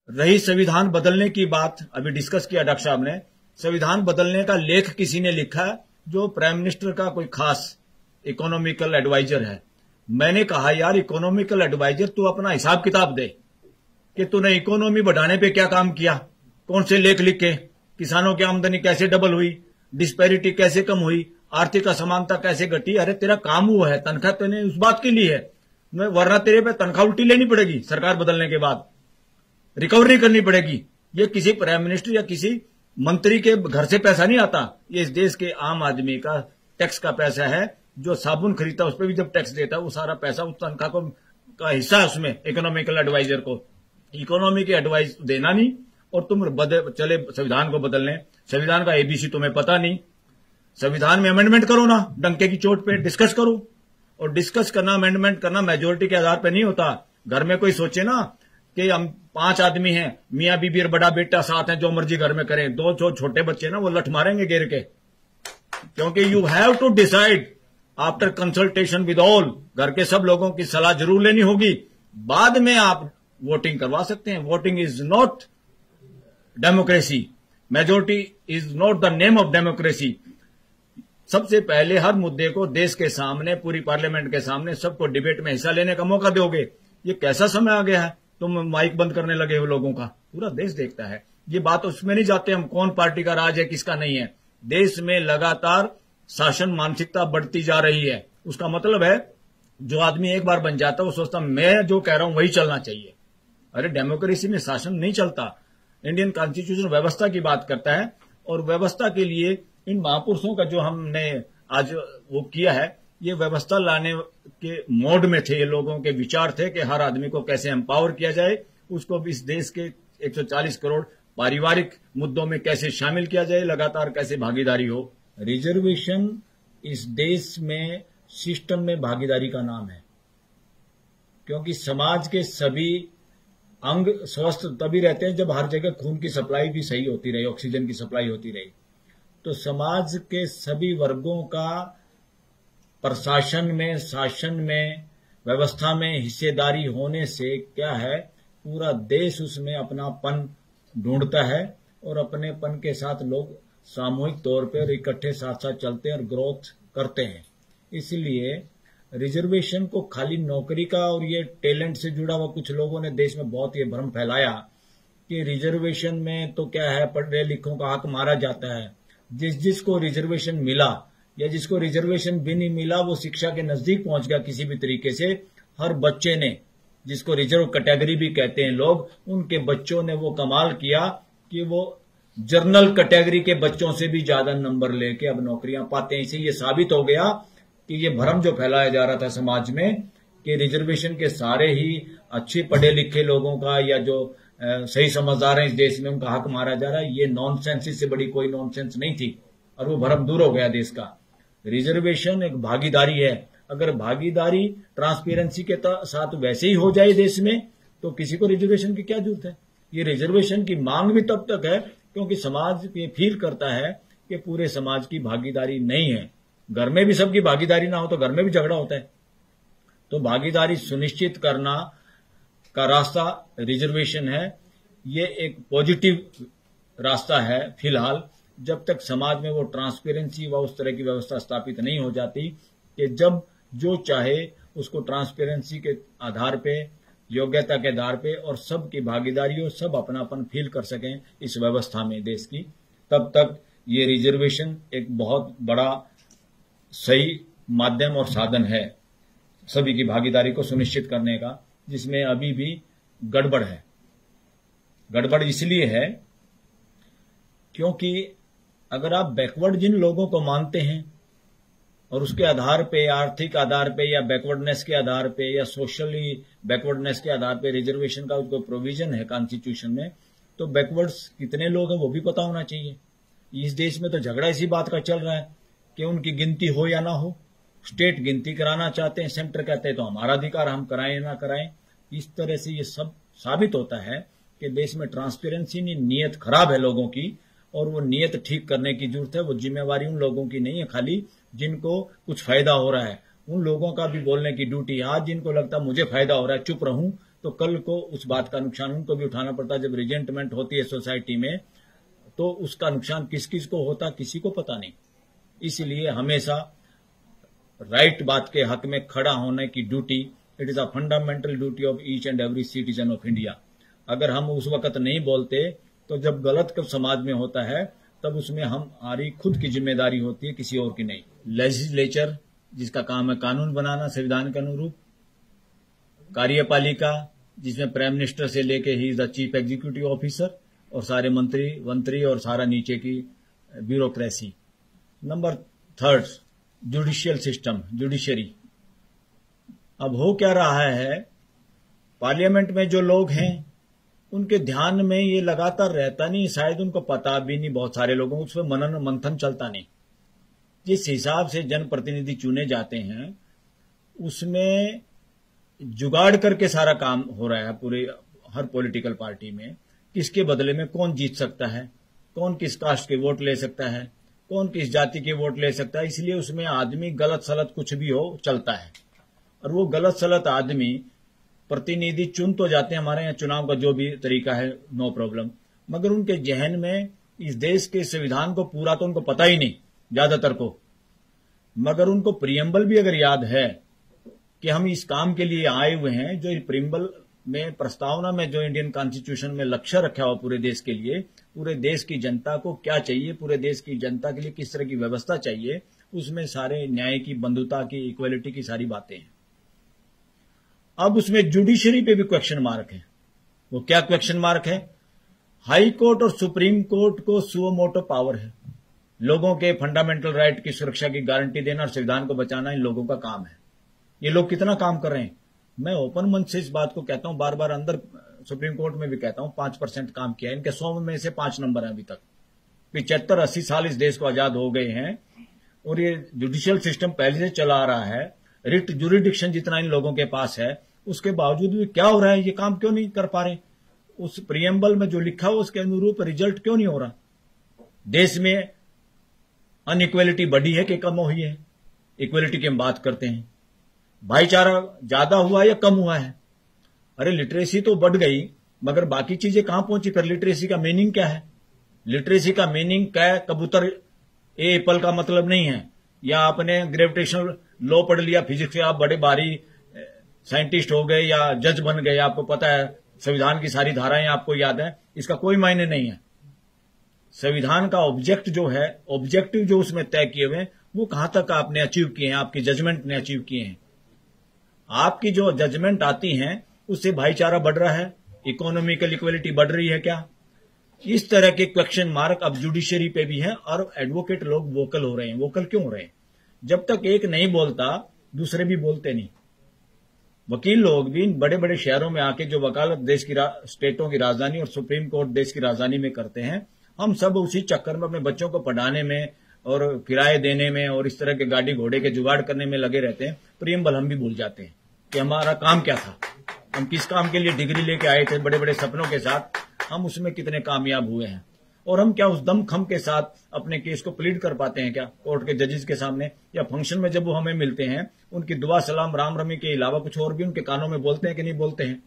रही संविधान बदलने की बात, अभी डिस्कस किया डॉक्टर साहब ने। संविधान बदलने का लेख किसी ने लिखा है जो प्राइम मिनिस्टर का कोई खास इकोनॉमिकल एडवाइजर है। मैंने कहा यार इकोनॉमिकल एडवाइजर तू अपना हिसाब किताब दे कि तूने इकोनॉमी बढ़ाने पे क्या काम किया, कौन से लेख लिखे, किसानों की आमदनी कैसे डबल हुई, डिस्पैरिटी कैसे कम हुई, आर्थिक असमानता कैसे घटी। अरे तेरा काम वो है, तनख्वाह तूने उस बात के लिए है, वरना तेरे पे तनख्वाह उल्टी लेनी पड़ेगी सरकार बदलने के बाद, रिकवरी करनी पड़ेगी। ये किसी प्राइम मिनिस्टर या किसी मंत्री के घर से पैसा नहीं आता, ये इस देश के आम आदमी का टैक्स का पैसा है। जो साबुन खरीदता है उस पर भी जब टैक्स देता है, वो सारा पैसा उस तनख्वाह को का हिस्सा है उसमें इकोनॉमिकल एडवाइजर को। इकोनॉमी की एडवाइस देना नहीं और तुम चले संविधान को बदलने। संविधान का एबीसी तुम्हें पता नहीं। संविधान में अमेंडमेंट करो ना, डंके की चोट पे डिस्कस करो। और डिस्कस करना, अमेंडमेंट करना मेजोरिटी के आधार पर नहीं होता। घर में कोई सोचे ना कि हम 5 आदमी हैं, मियां बीबी और बड़ा बेटा साथ हैं, जो मर्जी घर में करें, 2 छोटे बच्चे ना वो लठ मारेंगे गिर के, क्योंकि you have to decide after consultation with all. घर के सब लोगों की सलाह जरूर लेनी होगी, बाद में आप वोटिंग करवा सकते हैं। Voting is not democracy, majority is not the name of democracy. सबसे पहले हर मुद्दे को देश के सामने, पूरी पार्लियामेंट के सामने सबको डिबेट में हिस्सा लेने का मौका दोगे। ये कैसा समय आ गया है, तुम माइक बंद करने लगे हो लोगों का, पूरा देश देखता है। ये बात उसमें नहीं जाते हम कौन पार्टी का राज है किसका नहीं है। देश में लगातार शासन मानसिकता बढ़ती जा रही है। उसका मतलब है जो आदमी एक बार बन जाता है वो सोचता मैं जो कह रहा हूं वही चलना चाहिए। अरे डेमोक्रेसी में शासन नहीं चलता। इंडियन कॉन्स्टिट्यूशन व्यवस्था की बात करता है, और व्यवस्था के लिए इन महापुरुषों का जो हमने आज वो किया है, ये व्यवस्था लाने के मोड में थे। ये लोगों के विचार थे कि हर आदमी को कैसे एम्पावर किया जाए, उसको इस देश के 140 करोड़ पारिवारिक मुद्दों में कैसे शामिल किया जाए, लगातार कैसे भागीदारी हो। रिजर्वेशन इस देश में सिस्टम में भागीदारी का नाम है, क्योंकि समाज के सभी अंग स्वस्थ तभी रहते हैं जब हर जगह खून की सप्लाई भी सही होती रही, ऑक्सीजन की सप्लाई होती रही। तो समाज के सभी वर्गों का प्रशासन में, शासन में, व्यवस्था में हिस्सेदारी होने से क्या है, पूरा देश उसमें अपनापन ढूंढता है, और अपनेपन के साथ लोग सामूहिक तौर पर इकट्ठे साथ साथ चलते हैं और ग्रोथ करते हैं। इसलिए रिजर्वेशन को खाली नौकरी का और ये टैलेंट से जुड़ा हुआ कुछ लोगों ने देश में बहुत ये भ्रम फैलाया कि रिजर्वेशन में तो क्या है, पढ़े लिखों का हक मारा जाता है। जिसको रिजर्वेशन मिला या जिसको रिजर्वेशन भी नहीं मिला वो शिक्षा के नजदीक पहुंच गया किसी भी तरीके से। हर बच्चे ने, जिसको रिजर्व कैटेगरी भी कहते हैं लोग, उनके बच्चों ने वो कमाल किया कि वो जनरल कैटेगरी के बच्चों से भी ज्यादा नंबर लेके अब नौकरियां पाते हैं। इसे ये साबित हो गया कि ये भ्रम जो फैलाया जा रहा था समाज में कि रिजर्वेशन के सारे ही अच्छे पढ़े लिखे लोगों का या जो सही समझदार हैं इस देश में उनका हक मारा जा रहा है, ये नॉनसेंस, इससे बड़ी कोई नॉनसेंस नहीं थी, और वो भ्रम दूर हो गया देश का। रिजर्वेशन एक भागीदारी है। अगर भागीदारी ट्रांसपेरेंसी के साथ वैसे ही हो जाए देश में, तो किसी को रिजर्वेशन की क्या जरूरत है। ये रिजर्वेशन की मांग भी तब तक है क्योंकि समाज ये फील करता है कि पूरे समाज की भागीदारी नहीं है। घर में भी सबकी भागीदारी ना हो तो घर में भी झगड़ा होता है। तो भागीदारी सुनिश्चित करना का रास्ता रिजर्वेशन है। ये एक पॉजिटिव रास्ता है फिलहाल, जब तक समाज में वो ट्रांसपेरेंसी व उस तरह की व्यवस्था स्थापित नहीं हो जाती कि जब जो चाहे उसको ट्रांसपेरेंसी के आधार पे, योग्यता के आधार पे और सबकी भागीदारी हो, सब अपनापन फील कर सकें इस व्यवस्था में देश की, तब तक ये रिजर्वेशन एक बहुत बड़ा सही माध्यम और साधन है सभी की भागीदारी को सुनिश्चित करने का, जिसमें अभी भी गड़बड़ है। गड़बड़ इसलिए है क्योंकि अगर आप बैकवर्ड जिन लोगों को मानते हैं और उसके आधार पे, आर्थिक आधार पे या बैकवर्डनेस के आधार पे या सोशली बैकवर्डनेस के आधार पे रिजर्वेशन का उसको प्रोविजन है कॉन्स्टिट्यूशन में, तो बैकवर्ड्स कितने लोग हैं वो भी पता होना चाहिए। इस देश में तो झगड़ा इसी बात का चल रहा है कि उनकी गिनती हो या ना हो। स्टेट गिनती कराना चाहते हैं, सेंटर कहते हैं तो हमारा अधिकार, हम कराएं या ना कराएं। इस तरह से ये सब साबित होता है कि देश में ट्रांसपेरेंसी नहीं, नीयत खराब है लोगों की, और वो नीयत ठीक करने की जरूरत है। वो जिम्मेवारी उन लोगों की नहीं है खाली जिनको कुछ फायदा हो रहा है, उन लोगों का भी बोलने की ड्यूटी है। आज जिनको लगता मुझे फायदा हो रहा है चुप रहूं, तो कल को उस बात का नुकसान उनको भी उठाना पड़ता है। जब रिजेंटमेंट होती है सोसाइटी में तो उसका नुकसान किस किस को होता किसी को पता नहीं। इसलिए हमेशा राइट बात के हक में खड़ा होने की duty, it is a fundamental duty of each and every citizen of India. अगर हम उस वक्त नहीं बोलते तो जब गलत समाज में होता है तब उसमें हमारी खुद की जिम्मेदारी होती है, किसी और की नहीं। लेजिस्लेचर जिसका काम है कानून बनाना संविधान के अनुरूप, कार्यपालिका जिसमें प्राइम मिनिस्टर से लेके he is the chief executive officer और सारे मंत्री और सारा नीचे की bureaucracy. Number third, judicial system, judiciary. अब हो क्या रहा है, पार्लियामेंट में जो लोग हैं उनके ध्यान में ये लगातार रहता नहीं, शायद उनको पता भी नहीं, बहुत सारे लोगों को उस पर मनन मंथन चलता नहीं। जिस हिसाब से जनप्रतिनिधि चुने जाते हैं उसमें जुगाड़ करके सारा काम हो रहा है पूरे हर पॉलिटिकल पार्टी में। किसके बदले में कौन जीत सकता है, कौन किस कास्ट के वोट ले सकता है, कौन किस जाति के वोट ले सकता है। इसलिए उसमें आदमी गलत सलत कुछ भी हो चलता है, और वो गलत सलत आदमी प्रतिनिधि चुन तो जाते हैं, हमारे यहाँ चुनाव का जो भी तरीका है नो प्रॉब्लम, मगर उनके जहन में इस देश के संविधान को पूरा तो उनको पता ही नहीं ज्यादातर को। मगर उनको प्रियम्बल भी अगर याद है कि हम इस काम के लिए आए हुए हैं, जो प्रियम्बल में प्रस्तावना में जो इंडियन कॉन्स्टिट्यूशन में लक्ष्य रखा हुआ पूरे देश के लिए, पूरे देश की जनता को क्या चाहिए, पूरे देश की जनता के लिए किस तरह की व्यवस्था चाहिए, उसमें सारे न्याय की, बंधुता की, इक्वलिटी की सारी बातें हैं। अब उसमें जुडिशरी पे भी क्वेश्चन मार्क है। वो क्या क्वेश्चन मार्क है? हाई कोर्ट और सुप्रीम कोर्ट को सुओ मोटो पावर है। लोगों के फंडामेंटल राइट की सुरक्षा की गारंटी देना और संविधान को बचाना इन लोगों का काम है। ये लोग कितना काम कर रहे हैं? मैं ओपन मन से इस बात को कहता हूं, बार बार अंदर सुप्रीम कोर्ट में भी कहता हूं, 5% काम किया है। इनके 100 में से 5 नंबर है अभी तक। 75-80 साल इस देश को आजाद हो गए हैं और ये जुडिशियल सिस्टम पहले से चला आ रहा है। रिट जुरिडिक्शन जितना इन लोगों के पास है, उसके बावजूद भी क्या हो रहा है, ये काम क्यों नहीं कर पा रहे? उस प्रियम्बल में जो लिखा हो उसके अनुरूप रिजल्ट क्यों नहीं हो रहा? देश में अनइक्वलिटी बढ़ी है कि कम हुई है? इक्वलिटी की हम बात करते हैं, भाईचारा ज्यादा हुआ है या कम हुआ है? अरे लिटरेसी तो बढ़ गई, मगर बाकी चीजें कहां पहुंची? फिर लिटरेसी का मीनिंग क्या है? लिटरेसी का मीनिंग क्या है? कबूतर ए एप्पल का मतलब नहीं है, या आपने ग्रेविटेशनल लॉ पढ़ लिया फिजिक्स से, आप बड़े भारी साइंटिस्ट हो गए या जज बन गए, आपको पता है संविधान की सारी धाराएं आपको याद है, इसका कोई मायने नहीं है। संविधान का ऑब्जेक्ट जो है, ऑब्जेक्टिव जो उसमें तय किए हुए, वो कहां तक आपने अचीव किए हैं, आपकी जजमेंट ने अचीव किए हैं। आपकी जो जजमेंट आती हैं उससे भाईचारा बढ़ रहा है, इकोनॉमिकल इक्वलिटी बढ़ रही है क्या? इस तरह के क्वेश्चन मार्क अब जुडिशरी पे भी है, और एडवोकेट लोग वोकल हो रहे हैं। वोकल क्यों हो रहे हैं? जब तक एक नहीं बोलता दूसरे भी बोलते नहीं। वकील लोग भी बड़े बड़े शहरों में आके जो वकालत देश की स्टेटों की राजधानी और सुप्रीम कोर्ट देश की राजधानी में करते हैं, हम सब उसी चक्कर में अपने बच्चों को पढ़ाने में और किराए देने में और इस तरह के गाड़ी घोड़े के जुगाड़ करने में लगे रहते हैं। प्रियम्बल हम भी भूल जाते हैं कि हमारा काम क्या था, हम किस काम के लिए डिग्री लेके आए थे बड़े बड़े सपनों के साथ, हम उसमें कितने कामयाब हुए हैं, और हम क्या उस दमखम के साथ अपने केस को प्लीड कर पाते हैं क्या कोर्ट के जजेस के सामने, या फंक्शन में जब वो हमें मिलते हैं उनकी दुआ सलाम राम रमी के अलावा कुछ और भी उनके कानों में बोलते हैं कि नहीं बोलते हैं?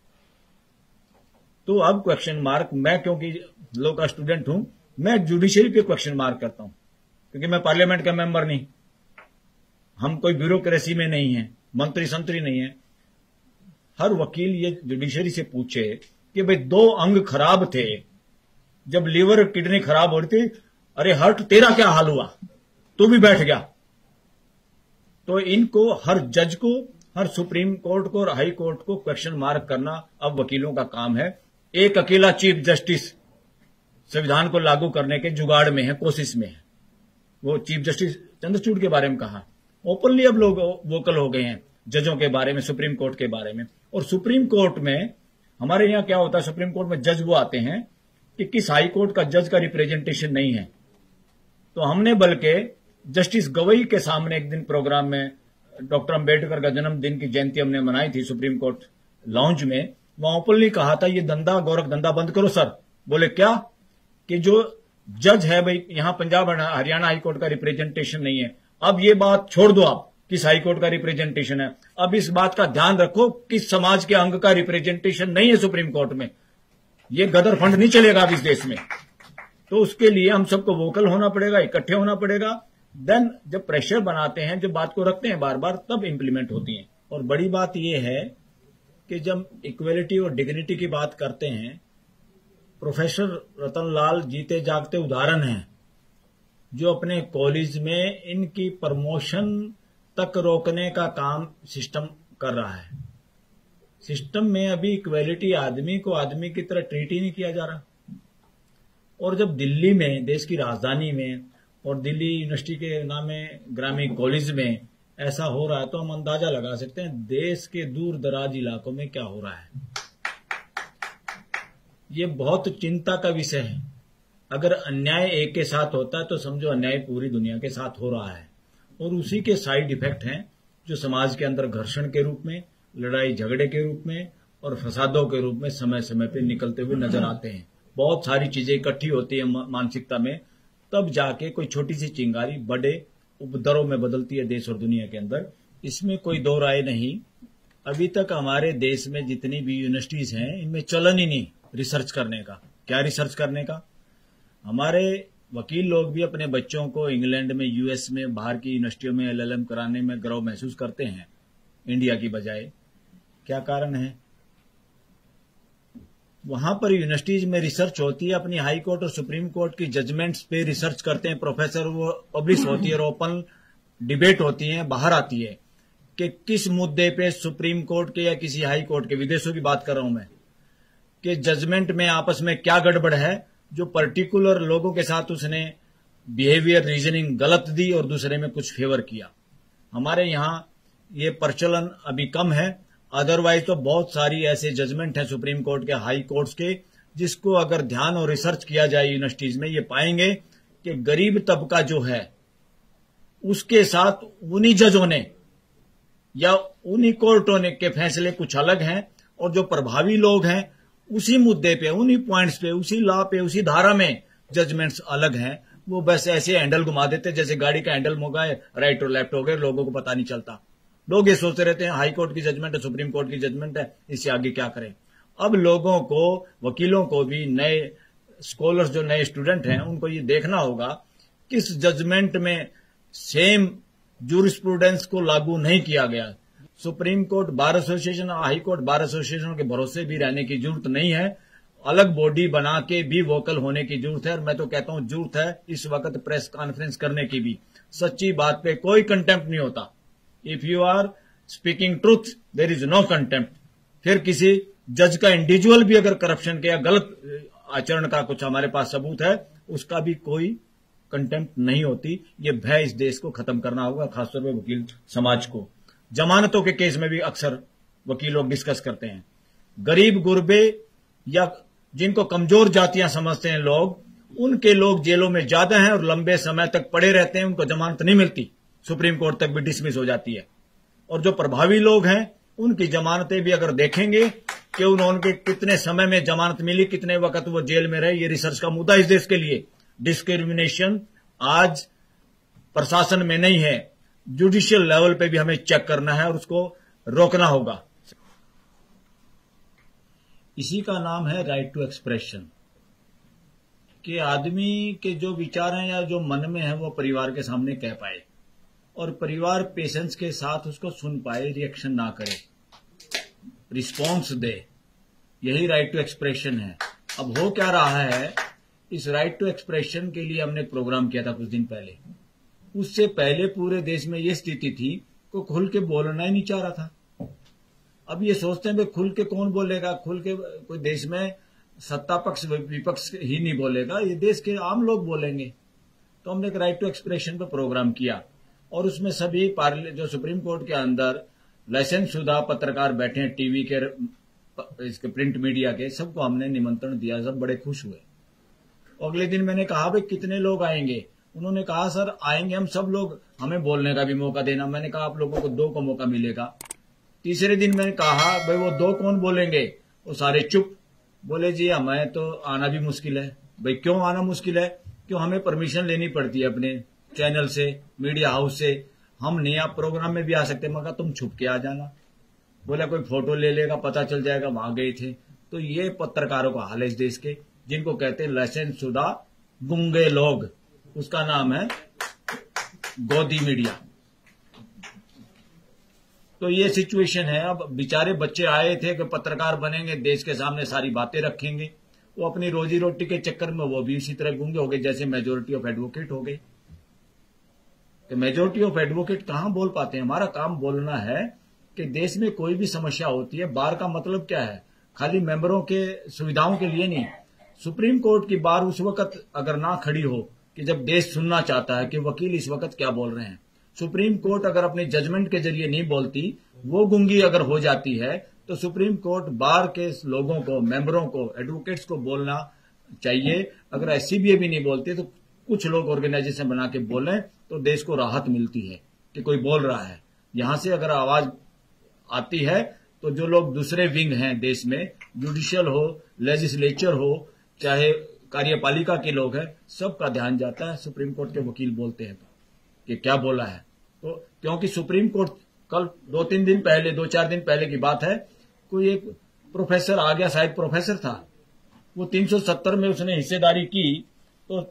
तो अब क्वेश्चन मार्क, मैं क्योंकि लॉ का स्टूडेंट हूं, मैं जुडिशरी पे क्वेश्चन मार्क करता हूं, क्योंकि मैं पार्लियामेंट का मेंबर नहीं, हम कोई ब्यूरोक्रेसी में नहीं है, मंत्री संतरी नहीं है। हर वकील ये जुडिशरी से पूछे कि भाई 2 अंग खराब थे, जब लीवर किडनी खराब हो रही थी, अरे हर्ट तेरा क्या हाल हुआ, तू भी बैठ गया। तो इनको, हर जज को, हर सुप्रीम कोर्ट को और हाई कोर्ट को क्वेश्चन मार्क करना अब वकीलों का काम है। एक अकेला चीफ जस्टिस संविधान को लागू करने के जुगाड़ में है, कोशिश में है। वो चीफ जस्टिस चंद्रचूड़ के बारे में कहा, ओपनली अब लोग वोकल हो गए हैं जजों के बारे में, सुप्रीम कोर्ट के बारे में। और सुप्रीम कोर्ट में हमारे यहां क्या होता है, सुप्रीम कोर्ट में जज वो आते हैं कि किस हाई कोर्ट का जज का रिप्रेजेंटेशन नहीं है। तो हमने बल्कि जस्टिस गवई के सामने एक दिन प्रोग्राम में, डॉक्टर अंबेडकर का जन्मदिन की जयंती हमने मनाई थी सुप्रीम कोर्ट लॉन्ज में, वहां ओपनली कहा था ये धंधा, गोरख धंधा बंद करो सर। बोले क्या? कि जो जज है भाई, यहां पंजाब हरियाणा हाई कोर्ट का रिप्रेजेंटेशन नहीं है, अब ये बात छोड़ दो आप, किस हाईकोर्ट का रिप्रेजेंटेशन है। अब इस बात का ध्यान रखो किस समाज के अंग का रिप्रेजेंटेशन नहीं है सुप्रीम कोर्ट में। ये गदर फंड नहीं चलेगा अब इस देश में। तो उसके लिए हम सबको वोकल होना पड़ेगा, इकट्ठे होना पड़ेगा। देन जब प्रेशर बनाते हैं, जब बात को रखते हैं बार बार, तब इंप्लीमेंट होती है। और बड़ी बात यह है कि जब इक्वलिटी और डिग्निटी की बात करते हैं, प्रोफेसर रतनलाल जीते जागते उदाहरण हैं, जो अपने कॉलेज में इनकी प्रमोशन तक रोकने का काम सिस्टम कर रहा है। सिस्टम में अभी इक्वलिटी, आदमी को आदमी की तरह ट्रीट ही नहीं किया जा रहा। और जब दिल्ली में, देश की राजधानी में, और दिल्ली यूनिवर्सिटी के नाम में ग्रामीण कॉलेज में ऐसा हो रहा है, तो हम अंदाजा लगा सकते हैं देश के दूर दराज इलाकों में क्या हो रहा है। ये बहुत चिंता का विषय है। अगर अन्याय एक के साथ होता है तो समझो अन्याय पूरी दुनिया के साथ हो रहा है। और उसी के साइड इफेक्ट हैं जो समाज के अंदर घर्षण के रूप में, लड़ाई झगड़े के रूप में और फसादों के रूप में समय समय पे निकलते हुए नजर आते हैं। बहुत सारी चीजें इकट्ठी होती है मानसिकता में, तब जाके कोई छोटी सी चिंगारी बड़े उपद्रव में बदलती है देश और दुनिया के अंदर। इसमें कोई दो राय नहीं। अभी तक हमारे देश में जितनी भी यूनिवर्सिटीज हैं, इनमें चलन ही नहीं रिसर्च करने का। क्या रिसर्च करने का? हमारे वकील लोग भी अपने बच्चों को इंग्लैंड में, यूएस में, बाहर की यूनिवर्सिटियों में एलएलएम कराने में गर्व महसूस करते हैं इंडिया की बजाय। क्या कारण है? वहां पर यूनिवर्सिटीज में रिसर्च होती है, अपनी हाई कोर्ट और सुप्रीम कोर्ट की जजमेंट्स पे रिसर्च करते हैं प्रोफेसर, वो पब्लिश होती है और ओपन डिबेट होती है, बाहर आती है कि किस मुद्दे पे सुप्रीम कोर्ट के या किसी हाई कोर्ट के, विदेशों की बात कर रहा हूं मैं, कि जजमेंट में आपस में क्या गड़बड़ है, जो पर्टिकुलर लोगों के साथ उसने बिहेवियर रीजनिंग गलत दी और दूसरे में कुछ फेवर किया। हमारे यहां ये प्रचलन अभी कम है। अदरवाइज तो बहुत सारी ऐसे जजमेंट हैं सुप्रीम कोर्ट के, हाई कोर्ट्स के, जिसको अगर ध्यान और रिसर्च किया जाए यूनिवर्सिटीज में, ये पाएंगे कि गरीब तबका जो है उसके साथ उन्हीं जजों ने या उन्हीं कोर्टों ने के फैसले कुछ अलग हैं, और जो प्रभावी लोग हैं उसी मुद्दे पे, उन्हीं पॉइंट्स पे, उसी लॉ पे, उसी धारा में जजमेंट्स अलग हैं। वो बस ऐसे हैंडल घुमा देते जैसे गाड़ी का हैंडल मोगा है, राइट और लेफ्ट हो गए, लोगों को पता नहीं चलता। लोग ये सोचते रहते हैं हाई कोर्ट की जजमेंट है, सुप्रीम कोर्ट की जजमेंट है, इससे आगे क्या करें। अब लोगों को, वकीलों को भी, नए स्कॉलर्स जो नए स्टूडेंट हैं, उनको ये देखना होगा किस जजमेंट में सेम जूरिस्प्रूडेंस को लागू नहीं किया गया। Supreme court bar association, high court bar association के भरोसे भी रहने की जरूरत नहीं है। अलग बॉडी बना के भी वोकल होने की जरूरत है। और मैं तो कहता हूं जरूरत है इस वक्त प्रेस कॉन्फ्रेंस करने की भी। सच्ची बात पे कोई कंटेम्प्ट नहीं होता। If you are speaking truth there is no contempt. फिर किसी जज का इंडिविजुअल भी अगर करप्शन के या गलत आचरण का कुछ हमारे पास सबूत है, उसका भी कोई कंटेम्प्ट नहीं होती। ये भय इस देश को खत्म करना होगा, खासतौर पर वकील समाज को। जमानतों के केस में भी अक्सर वकील लोग डिस्कस करते हैं। गरीब गुरबे या जिनको कमजोर जातियां समझते हैं लोग, उनके लोग जेलों में ज्यादा हैं और लंबे समय तक पड़े रहते हैं, उनको जमानत नहीं मिलती, सुप्रीम कोर्ट तक भी डिसमिस हो जाती है। और जो प्रभावी लोग हैं उनकी जमानतें भी अगर देखेंगे कि उन्होंने कितने समय में जमानत मिली, कितने वक्त वो जेल में रहे, ये रिसर्च का मुद्दा इस देश के लिए। डिस्क्रिमिनेशन आज प्रशासन में नहीं है, जुडिशियल लेवल पे भी हमें चेक करना है और उसको रोकना होगा। इसी का नाम है राइट टू एक्सप्रेशन, कि आदमी के जो विचार हैं या जो मन में है वो परिवार के सामने कह पाए और परिवार पेशेंस के साथ उसको सुन पाए, रिएक्शन ना करे, रिस्पॉन्स दे। यही राइट टू एक्सप्रेशन है। अब हो क्या रहा है, इस राइट टू एक्सप्रेशन के लिए हमने प्रोग्राम किया था कुछ दिन पहले। उससे पहले पूरे देश में ये स्थिति थी को खुल के बोलना ही नहीं चाह रहा था। अब ये सोचते हैं भाई खुल के कौन बोलेगा, खुल के कोई देश में सत्ता पक्ष विपक्ष ही नहीं बोलेगा, ये देश के आम लोग बोलेंगे। तो हमने एक राइट टू एक्सप्रेशन पे प्रोग्राम किया और उसमें सभी जो सुप्रीम कोर्ट के अंदर लाइसेंस शुदा पत्रकार बैठे हैं, टीवी के, इसके प्रिंट मीडिया के, सबको हमने निमंत्रण दिया। सब बड़े खुश हुए। अगले दिन मैंने कहा भाई कितने लोग आएंगे? उन्होंने कहा सर आएंगे हम सब लोग, हमें बोलने का भी मौका देना। मैंने कहा आप लोगों को 2 का मौका मिलेगा। तीसरे दिन मैंने कहा भाई वो 2 कौन बोलेंगे? वो सारे चुप। बोले जी हमें तो आना भी मुश्किल है। भाई क्यों आना मुश्किल है? क्यों हमें परमिशन लेनी पड़ती है अपने चैनल से, मीडिया हाउस से। हम नहीं, आप प्रोग्राम में भी आ सकते, मगर तुम छुप के आ जाना। बोला कोई फोटो ले लेगा, पता चल जाएगा वहां गए थे। तो ये पत्रकारों का हाल है इस देश के, जिनको कहते हैं लाइसेंस शुदा गुंगे लोग। उसका नाम है गोदी मीडिया। तो ये सिचुएशन है। अब बेचारे बच्चे आए थे कि पत्रकार बनेंगे, देश के सामने सारी बातें रखेंगे, वो अपनी रोजी रोटी के चक्कर में वो भी इसी तरह गूंगे हो गए जैसे मेजोरिटी ऑफ एडवोकेट हो गए। तो मेजोरिटी ऑफ एडवोकेट कहां बोल पाते हैं? हमारा काम बोलना है कि देश में कोई भी समस्या होती है, बार का मतलब क्या है? खाली मेंबरों के सुविधाओं के लिए नहीं। सुप्रीम कोर्ट की बार उस वक्त अगर ना खड़ी हो कि जब देश सुनना चाहता है कि वकील इस वक्त क्या बोल रहे हैं। सुप्रीम कोर्ट अगर अपने जजमेंट के जरिए नहीं बोलती, वो गूंगी अगर हो जाती है, तो सुप्रीम कोर्ट बार के लोगों को, मेंबरों को, एडवोकेट्स को बोलना चाहिए। अगर एससीबीए भी नहीं बोलती तो कुछ लोग ऑर्गेनाइजेशन बना के बोलें तो देश को राहत मिलती है कि कोई बोल रहा है। यहां से अगर आवाज आती है तो जो लोग दूसरे विंग हैं देश में, जुडिशियल हो, लेजिस्लेचर हो, चाहे कार्यपालिका के लोग हैं, सबका ध्यान जाता है। सुप्रीम कोर्ट के वकील बोलते हैं कि क्या बोला है। तो क्योंकि सुप्रीम कोर्ट कल 2-3 दिन पहले, 2-4 दिन पहले की बात है, कोई एक प्रोफेसर आ गया, शायद प्रोफेसर था, वो 370 में उसने हिस्सेदारी की। तो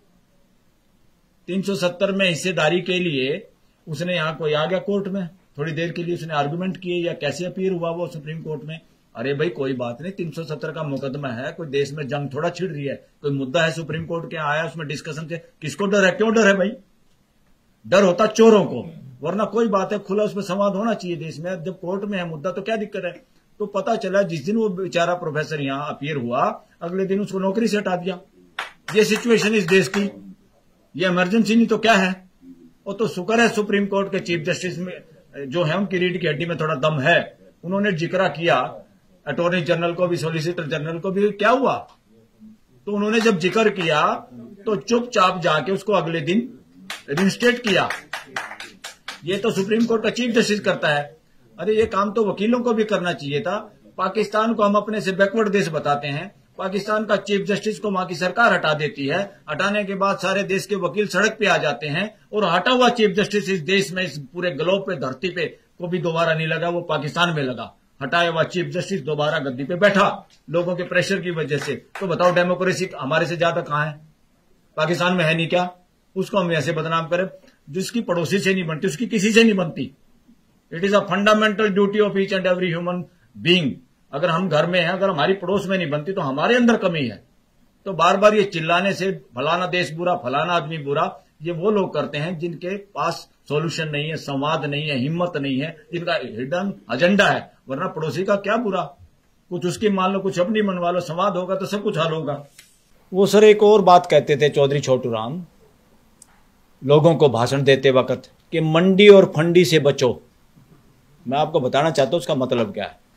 370 में हिस्सेदारी के लिए उसने यहां कोई आ गया कोर्ट में, थोड़ी देर के लिए उसने आर्गुमेंट किए या कैसे अपीयर हुआ वो सुप्रीम कोर्ट में। अरे भाई कोई बात नहीं, 370 का मुकदमा है, कोई देश में जंग थोड़ा छिड़ रही है, कोई मुद्दा है सुप्रीम कोर्ट के आया, उसमें डिस्कशन से किसको डर है? क्यों डर है भाई? डर होता चोरों को, वरना कोई बात है, खुला उसमें संवाद होना चाहिए देश में। जब कोर्ट में है मुद्दा तो क्या दिक्कत है? तो पता चला जिस दिन वो बेचारा प्रोफेसर यहां अपीयर हुआ, अगले दिन उसको नौकरी से हटा दिया। ये सिचुएशन इस देश की, ये इमरजेंसी नहीं तो क्या है? वो तो शुक्र है सुप्रीम कोर्ट के चीफ जस्टिस में जो है उनकी रीढ़ की हड्डी में थोड़ा दम है, उन्होंने जिक्र किया अटॉर्नी जनरल को भी, सॉलिसिटर जनरल को भी। क्या हुआ? तो उन्होंने जब जिक्र किया तो चुपचाप जाके उसको अगले दिन रिइंस्टेट किया। ये तो सुप्रीम कोर्ट का चीफ जस्टिस करता है। अरे ये काम तो वकीलों को भी करना चाहिए था। पाकिस्तान को हम अपने से बैकवर्ड देश बताते हैं, पाकिस्तान का चीफ जस्टिस को वहां की सरकार हटा देती है, हटाने के बाद सारे देश के वकील सड़क पे आ जाते हैं, और हटा हुआ चीफ जस्टिस इस देश में, इस पूरे ग्लोब पे, धरती पे को भी दोबारा नहीं लगा, वो पाकिस्तान में लगा। हटाया हुआ चीफ जस्टिस दोबारा गद्दी पे बैठा लोगों के प्रेशर की वजह से। तो बताओ डेमोक्रेसी हमारे से ज्यादा कहां है? पाकिस्तान में है नहीं क्या? उसको हम ऐसे बदनाम करें? जिसकी पड़ोसी से नहीं बनती उसकी किसी से नहीं बनती। It is a fundamental duty of each and every human being. अगर हम घर में हैं, अगर हमारी पड़ोस में नहीं बनती तो हमारे अंदर कमी है। तो बार बार ये चिल्लाने से फलाना देश बुरा, फलाना आदमी बुरा, ये वो लोग करते हैं जिनके पास सॉल्यूशन नहीं है, संवाद नहीं है, हिम्मत नहीं है, जिनका हिडन एजेंडा है। वरना पड़ोसी का क्या बुरा, कुछ उसकी मान लो, कुछ अपनी मनवा लो, संवाद होगा तो सब कुछ हल होगा। वो सर एक और बात कहते थे चौधरी छोटू राम लोगों को भाषण देते वक्त कि मंडी और फंडी से बचो। मैं आपको बताना चाहता हूं उसका मतलब क्या है।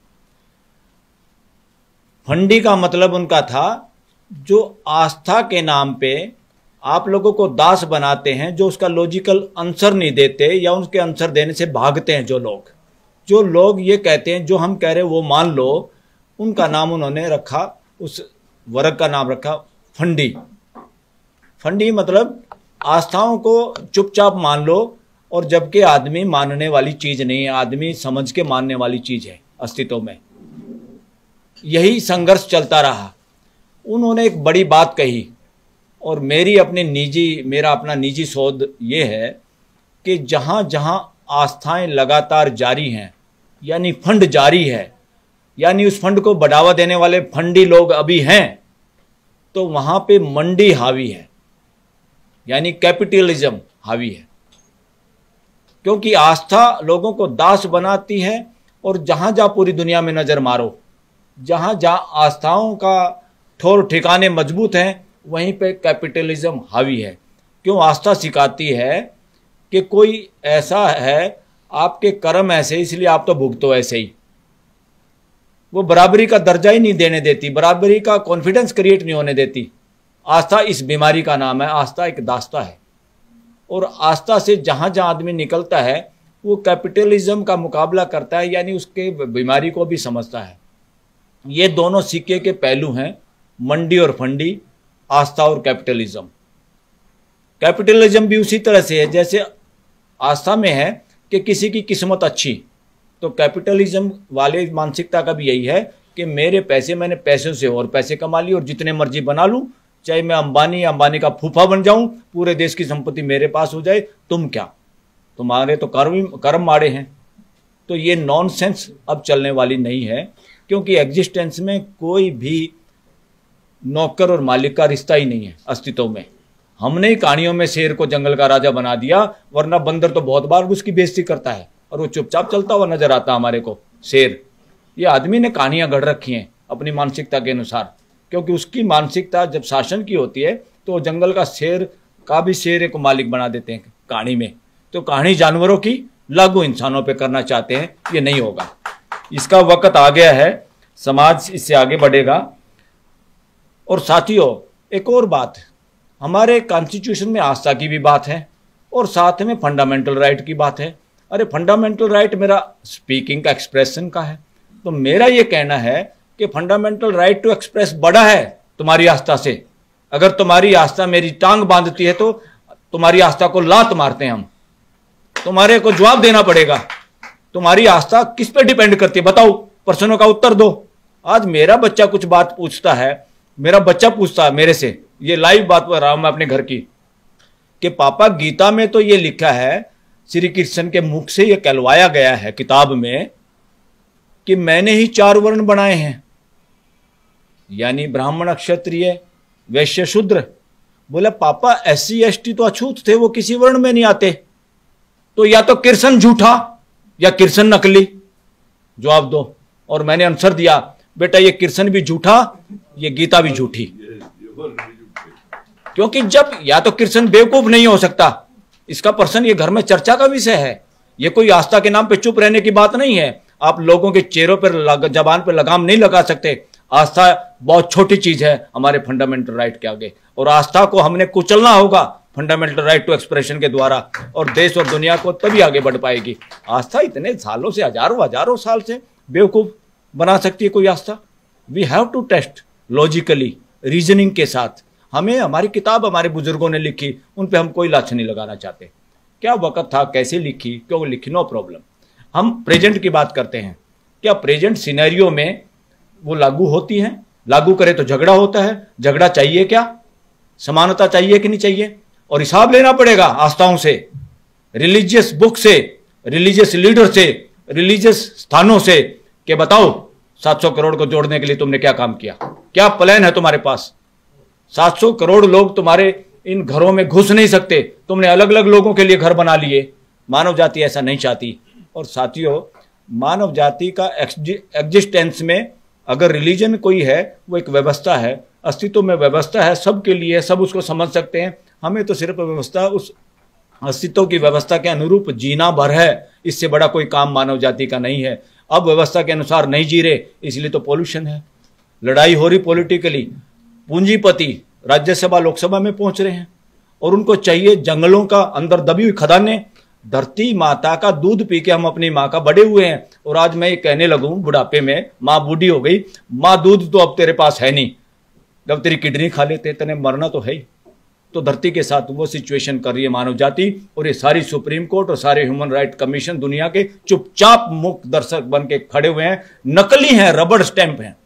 फंडी का मतलब उनका था जो आस्था के नाम पे आप लोगों को दास बनाते हैं, जो उसका लॉजिकल आंसर नहीं देते या उसके आंसर देने से भागते हैं। जो लोग ये कहते हैं जो हम कह रहे हैं वो मान लो, उनका नाम उन्होंने रखा, उस वर्ग का नाम रखा फंडी। फंडी मतलब आस्थाओं को चुपचाप मान लो, और जबकि आदमी मानने वाली चीज नहीं है, आदमी समझ के मानने वाली चीज है अस्तित्व में। यही संघर्ष चलता रहा। उन्होंने एक बड़ी बात कही, और मेरा अपना निजी शोध ये है कि जहां जहां आस्थाएं लगातार जारी हैं, यानी फंड जारी है, यानी उस फंड को बढ़ावा देने वाले फंडी लोग अभी हैं, तो वहां पे मंडी हावी है, यानी कैपिटलिज्म हावी है। क्योंकि आस्था लोगों को दास बनाती है, और जहां जहां पूरी दुनिया में नजर मारो, जहां जहां आस्थाओं का ठोर ठिकाने मजबूत हैं, वहीं पे कैपिटलिज्म हावी है। क्यों? आस्था सिखाती है कि कोई ऐसा है, आपके कर्म ऐसे, इसलिए आप तो भुगतो ऐसे ही। वो बराबरी का दर्जा ही नहीं देने देती, बराबरी का कॉन्फिडेंस क्रिएट नहीं होने देती। आस्था इस बीमारी का नाम है। आस्था एक दास्ता है, और आस्था से जहां जहां आदमी निकलता है वो कैपिटलिज्म का मुकाबला करता है, यानी उसके बीमारी को भी समझता है। ये दोनों सिक्के के पहलू हैं, मंडी और फंडी, आस्था और कैपिटलिज्म। कैपिटलिज्म भी उसी तरह से है जैसे आस्था में है कि किसी की किस्मत अच्छी। तो कैपिटलिज्म वाले मानसिकता का भी यही है कि मेरे पैसे, मैंने पैसों से और पैसे कमा लिए और जितने मर्जी बना लूं, चाहे मैं अंबानी या अंबानी का फूफा बन जाऊं, पूरे देश की संपत्ति मेरे पास हो जाए, तुम क्या, तुम्हारे तो कर्म माड़े हैं। तो ये नॉनसेंस अब चलने वाली नहीं है, क्योंकि एग्जिस्टेंस में कोई भी नौकर और मालिक का रिश्ता ही नहीं है अस्तित्व में। हमने ही कहानियों में शेर को जंगल का राजा बना दिया, वरना बंदर तो बहुत बार उसकी बेइज्जती करता है और वो चुपचाप चलता हुआ नजर आता हमारे को। शेर, ये आदमी ने कहानियां गढ़ रखी हैं अपनी मानसिकता के अनुसार, क्योंकि उसकी मानसिकता जब शासन की होती है तो जंगल का शेर का भी शेर को मालिक बना देते हैं कहानी में। तो कहानी जानवरों की लागू इंसानों पे करना चाहते हैं, ये नहीं होगा। इसका वक्त आ गया है, समाज इससे आगे बढ़ेगा। और साथियों, एक और बात, हमारे कॉन्स्टिट्यूशन में आस्था की भी बात है और साथ में फंडामेंटल राइट की बात है। अरे फंडामेंटल राइट मेरा स्पीकिंग का, एक्सप्रेशन का है, तो मेरा ये कहना है कि फंडामेंटल राइट टू एक्सप्रेस बड़ा है तुम्हारी आस्था से। अगर तुम्हारी आस्था मेरी टांग बांधती है तो तुम्हारी आस्था को लात मारते हैं हम, तुम्हारे को जवाब देना पड़ेगा। तुम्हारी आस्था किस पे डिपेंड करती है बताओ, प्रश्नों का उत्तर दो। आज मेरा बच्चा कुछ बात पूछता है, मेरा बच्चा पूछता है मेरे से, ये लाइव बात कर रहा हूं मैं अपने घर की, कि पापा गीता में तो ये लिखा है, श्री कृष्ण के मुख से ये कहलवाया गया है किताब में कि मैंने ही 4 वर्ण बनाए हैं, यानी ब्राह्मण, क्षत्रिय, वैश्य, शूद्र। बोले पापा SC ST तो अछूत थे, वो किसी वर्ण में नहीं आते, तो या तो कृष्ण झूठा या कृष्ण नकली, जवाब दो। और मैंने आंसर दिया, बेटा ये कृष्ण भी झूठा, ये गीता भी झूठी। क्योंकि जब या तो कृष्ण बेवकूफ नहीं हो सकता, इसका प्रश्न ये घर में चर्चा का विषय है, ये कोई आस्था के नाम पे चुप रहने की बात नहीं है। आप लोगों के चेहरों पर, जबान पर लगाम नहीं लगा सकते। आस्था बहुत छोटी चीज है हमारे फंडामेंटल राइट के आगे, और आस्था को हमने कुचलना होगा फंडामेंटल राइट टू एक्सप्रेशन के द्वारा, और देश और दुनिया को तभी आगे बढ़ पाएगी। आस्था इतने सालों से, हजारों साल से बेवकूफ बना सकती है कोई आस्था? We have to test logically, reasoning के साथ। हमें हमारी किताब हमारे बुजुर्गों ने लिखी, उन पे हम कोई लाछ नहीं लगाना चाहते। क्या वक्त था, कैसे लिखी, क्यों लिखी, नो प्रॉब्लम। हम प्रेजेंट की बात करते हैं, क्या प्रेजेंट सिनेरियो में वो लागू होती हैं? लागू करे तो झगड़ा होता है, झगड़ा चाहिए क्या? समानता चाहिए कि नहीं चाहिए? और हिसाब लेना पड़ेगा आस्थाओं से, रिलीजियस बुक से, रिलीजियस लीडर से, रिलीजियस स्थानों से, कि बताओ 700 करोड़ को जोड़ने के लिए तुमने क्या काम किया, क्या प्लान है तुम्हारे पास? 700 करोड़ लोग तुम्हारे इन घरों में घुस नहीं सकते, तुमने अलग अलग लोगों के लिए घर बना लिए। मानव जाति ऐसा नहीं चाहती। और साथियों, मानव जाति का एग्जिस्टेंस में अगर रिलीजन कोई है, वो एक व्यवस्था है, अस्तित्व में व्यवस्था है, सबके लिए, सब उसको समझ सकते हैं। हमें तो सिर्फ व्यवस्था, उस अस्तित्व की व्यवस्था के अनुरूप जीना भर है, इससे बड़ा कोई काम मानव जाति का नहीं है। अब व्यवस्था के अनुसार नहीं जी रहे, इसलिए तो पॉल्यूशन है, लड़ाई हो रही पॉलिटिकली। पूंजीपति राज्यसभा लोकसभा में पहुंच रहे हैं और उनको चाहिए जंगलों का अंदर दबी हुई खदानें। धरती माता का दूध पी के हम अपनी माँ का बड़े हुए हैं, और आज मैं ये कहने लगूं बुढ़ापे में, माँ बूढ़ी हो गई, माँ दूध तो अब तेरे पास है नहीं, जब तेरी किडनी खा लेते तेने मरना तो है ही। तो धरती के साथ वो सिचुएशन कर रही है मानव जाति, और ये सारी सुप्रीम कोर्ट और सारे ह्यूमन राइट कमीशन दुनिया के चुपचाप मुक्त दर्शक बन के खड़े हुए हैं, नकली हैं, रबड़ स्टैंप हैं,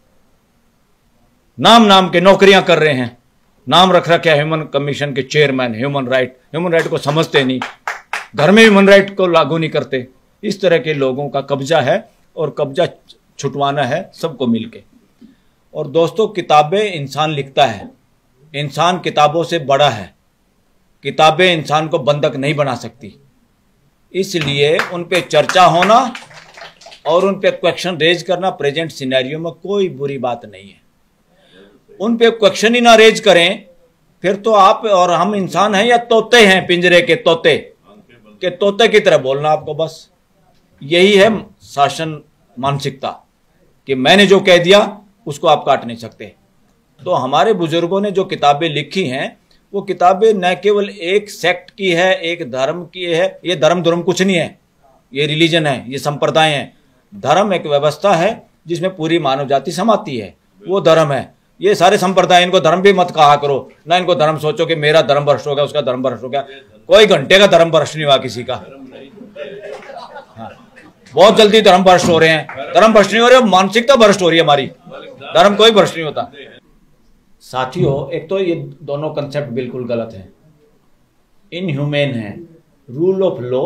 नाम के नौकरियां कर रहे हैं, नाम रख रखा है ह्यूमन कमीशन के चेयरमैन। ह्यूमन राइट को समझते नहीं, घर में ह्यूमन राइट को लागू नहीं करते। इस तरह के लोगों का कब्जा है, और कब्जा छुटवाना है सबको मिलके। और दोस्तों, किताबें इंसान लिखता है, इंसान किताबों से बड़ा है, किताबें इंसान को बंधक नहीं बना सकती। इसलिए उन पे चर्चा होना और उन पे क्वेश्चन रेज करना प्रेजेंट सिनेरियो में कोई बुरी बात नहीं है। उन पे क्वेश्चन ही ना रेज करें, फिर तो आप और हम इंसान हैं या तोते हैं, पिंजरे के तोते, के तोते की तरह बोलना आपको। बस यही है शासन मानसिकता, कि मैंने जो कह दिया उसको आप काट नहीं सकते। तो हमारे बुजुर्गों ने जो किताबें लिखी हैं, वो किताबें न केवल एक सेक्ट की है, एक धर्म की है। ये धर्म कुछ नहीं है, ये रिलीजन है, ये संप्रदाय है। धर्म एक व्यवस्था है जिसमें पूरी मानव जाति समाती है, वो धर्म है। ये सारे संप्रदाय, इनको धर्म भी मत कहा करो ना, इनको धर्म सोचो कि मेरा धर्म भ्रष्ट हो गया, उसका धर्म भ्रष्ट हो गया। कोई घंटे का धर्म भ्रष्ट नहीं हुआ किसी का। हाँ, बहुत जल्दी धर्म भ्रष्ट हो रहे हैं। धर्म भ्रष्ट नहीं हो रहे, मानसिकता भ्रष्ट हो रही है हमारी। धर्म कोई भ्रष्ट नहीं होता। साथियों, एक तो ये दोनों कंसेप्ट बिल्कुल गलत है, इनह्यूमेन है। रूल ऑफ लॉ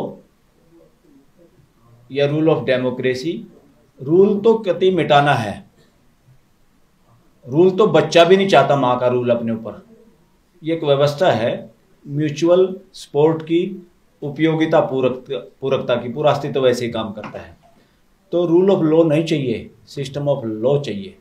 या रूल ऑफ डेमोक्रेसी, रूल तो कति मिटाना है। रूल तो बच्चा भी नहीं चाहता माँ का रूल अपने ऊपर। ये एक व्यवस्था है म्यूचुअल सपोर्ट की, उपयोगिता पूरकता की, पूरा अस्तित्व वैसे ही काम करता है। तो रूल ऑफ लॉ नहीं चाहिए, सिस्टम ऑफ लॉ चाहिए।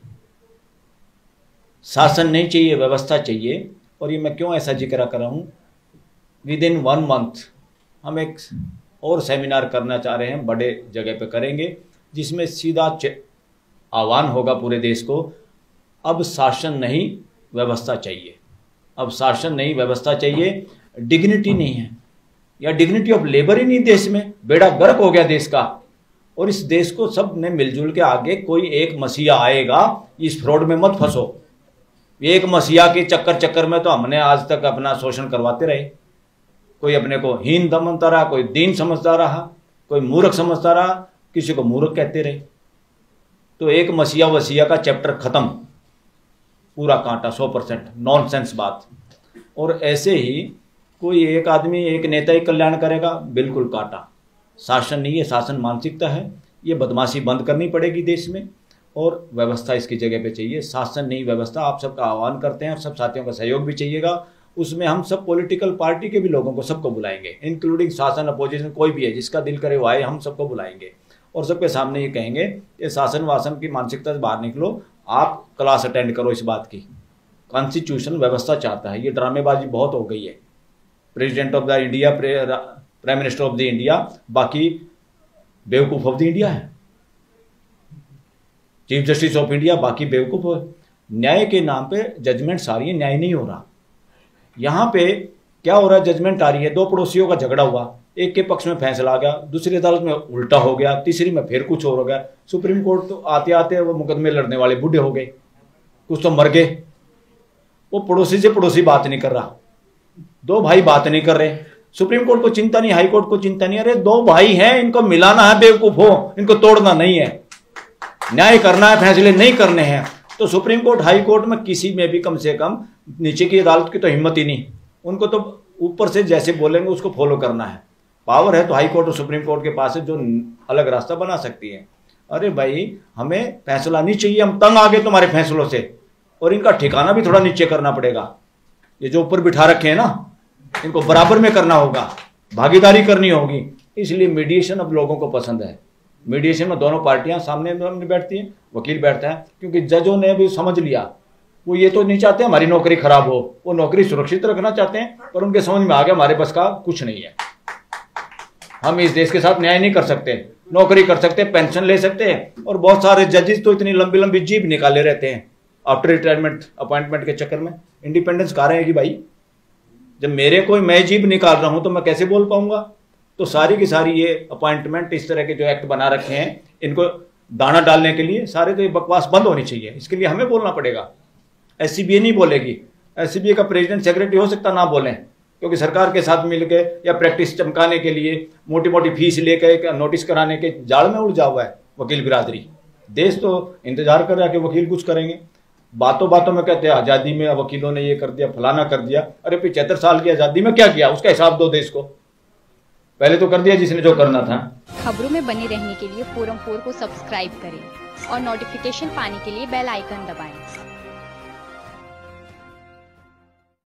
शासन नहीं चाहिए, व्यवस्था चाहिए। और ये मैं क्यों ऐसा जिक्र कर रहा हूँ, विद इन 1 मंथ हम एक और सेमिनार करना चाह रहे हैं, बड़े जगह पे करेंगे, जिसमें सीधा आह्वान होगा पूरे देश को, अब शासन नहीं व्यवस्था चाहिए। अब शासन नहीं व्यवस्था चाहिए। डिग्निटी नहीं है, या डिग्निटी ऑफ लेबर ही नहीं देश में। बेड़ा गर्क हो गया देश का। और इस देश को सब ने मिलजुल के आगे, कोई एक मसीहा आएगा, इस फ्रॉड में मत फंसो। एक मसीहा के चक्कर में तो हमने आज तक अपना शोषण करवाते रहे। कोई अपने को हीन समझता रहा, कोई दीन समझता रहा, कोई मूर्ख समझता रहा, किसी को मूर्ख कहते रहे। तो एक मसीहा वसीहा का चैप्टर खत्म, पूरा कांटा, 100% नॉनसेंस बात। और ऐसे ही कोई एक आदमी, एक नेता ही कल्याण करेगा, बिल्कुल कांटा। शासन नहीं है, शासन मानसिकता है। ये बदमाशी बंद करनी पड़ेगी देश में, और व्यवस्था इसकी जगह पे चाहिए। शासन नहीं व्यवस्था। आप सबका आह्वान करते हैं, सब साथियों का सहयोग भी चाहिएगा। उसमें हम सब पॉलिटिकल पार्टी के भी लोगों को, सबको बुलाएंगे, इंक्लूडिंग शासन, अपोजिशन, कोई भी है जिसका दिल करे वो आए, हम सबको बुलाएंगे। और सबके सामने ये कहेंगे कि शासन वासन की मानसिकता से बाहर निकलो, आप क्लास अटेंड करो इस बात की। कॉन्स्टिट्यूशन व्यवस्था चाहता है। ये ड्रामेबाजी बहुत हो गई है। President of the India, prime minister of the India, बाकी बेवकूफ ऑफ द इंडिया है। चीफ जस्टिस ऑफ इंडिया, बाकी बेवकूफ। न्याय के नाम पे जजमेंट सारी है, न्याय नहीं हो रहा। यहाँ पे क्या हो रहा है, जजमेंट आ रही है, 2 पड़ोसियों का झगड़ा हुआ, एक के पक्ष में फैसला आ गया, दूसरी अदालत में उल्टा हो गया, तीसरी में फिर कुछ और हो गया। सुप्रीम कोर्ट तो आते आते वो मुकदमे लड़ने वाले बूढ़े हो गए, कुछ तो मर गए। वो पड़ोसी से पड़ोसी बात नहीं कर रहा, 2 भाई बात नहीं कर रहे। सुप्रीम कोर्ट को चिंता नहीं, हाई कोर्ट को चिंता नहीं। अरे 2 भाई हैं, इनको मिलाना है, बेवकूफ हो, इनको तोड़ना नहीं है। न्याय करना है, फैसले नहीं करने हैं। तो सुप्रीम कोर्ट, हाई कोर्ट में किसी में भी कम से कम, नीचे की अदालत की तो हिम्मत ही नहीं। उनको तो ऊपर से जैसे बोलेंगे उसको फॉलो करना है। पावर है तो हाई कोर्ट और सुप्रीम कोर्ट के पास है, जो अलग रास्ता बना सकती है। अरे भाई, हमें फैसला नहीं चाहिए, हम तंग आ गए तुम्हारे फैसलों से। और इनका ठिकाना भी थोड़ा नीचे करना पड़ेगा। ये जो ऊपर बिठा रखे हैं ना, इनको बराबर में करना होगा, भागीदारी करनी होगी। इसलिए मीडिएशन अब लोगों को पसंद है। मीडिएशन में दोनों पार्टियां सामने बैठती हैं, वकील बैठता है, क्योंकि जजों ने भी समझ लिया, वो ये तो नहीं चाहते हमारी नौकरी खराब हो, वो नौकरी सुरक्षित रखना चाहते हैं। पर उनके समझ में आ गया हमारे बस का कुछ नहीं है, हम इस देश के साथ न्याय नहीं कर सकते। नौकरी कर सकते, पेंशन ले सकते हैं। और बहुत सारे जजेस तो इतनी लंबी लंबी जीभ निकाले रहते हैं आफ्टर रिटायरमेंट, अपॉइंटमेंट के चक्कर में। इंडिपेंडेंस कहाँ रहेगी भाई? जब मेरे कोई मैं जीभ निकाल रहा हूं तो मैं कैसे बोल पाऊंगा? तो सारी की सारी ये अपॉइंटमेंट, इस तरह के जो एक्ट बना रखे हैं, इनको दाना डालने के लिए सारे तो ये बकवास बंद होनी चाहिए। इसके लिए हमें बोलना पड़ेगा। एससीबीए नहीं बोलेगी। एससीबीए का प्रेसिडेंट, सेक्रेटरी हो सकता ना बोलें, क्योंकि सरकार के साथ मिलके या प्रैक्टिस चमकाने के लिए मोटी मोटी फीस लेकर नोटिस कराने के जाल में उलझा हुआ है वकील बिरादरी। देश तो इंतजार कर रहा है कि वकील कुछ करेंगे। बातों बातों में कहते हैं आज़ादी में वकीलों ने ये कर दिया, फलाना कर दिया। अरे 75 साल की आज़ादी में क्या किया, उसका हिसाब दो देश को। पहले तो कर दिया जिसने जो करना था। खबरों में बने रहने के लिए फोरम 4 को सब्सक्राइब करें और नोटिफिकेशन पाने के लिए बेल आइकन दबाएं।